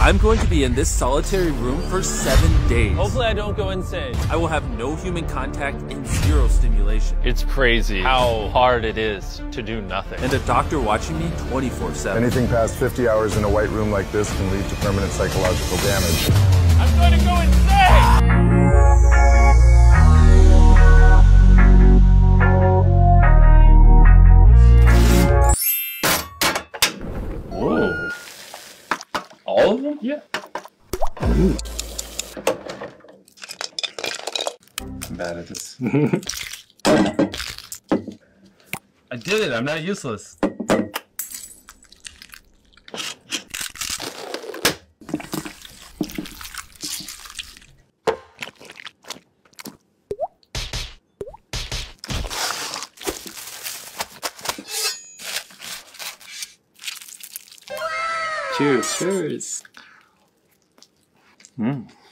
I'm going to be in this solitary room for 7 days. Hopefully I don't go insane. I will have no human contact and zero stimulation. It's crazy how hard it is to do nothing. And a doctor watching me 24/7. Anything past 50 hours in a white room like this can lead to permanent psychological damage. I'm going to go insane! Whoa. All of them? Yeah. Ooh. I'm bad at this. I did it. I'm not useless. Cheers, cheers.